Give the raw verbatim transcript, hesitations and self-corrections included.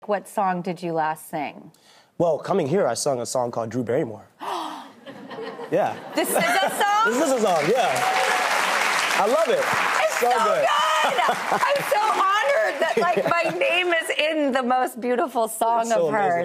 What song did you last sing? Well, coming here, I sung a song called Drew Barrymore. Yeah. This is a song? This is a song, yeah. I love it. It's so, so good. good. I'm so honored that, like, my name is in the most beautiful song it's so of hers. Amazing.